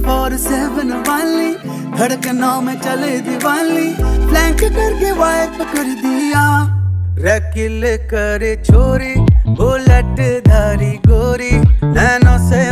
24/7 वाली, धड़कनों में चले दिवाली, फ्लैंक करके वाइप कर दिया। रैकिल करे छोरी, बुलेट धारी गोरी, नैनों से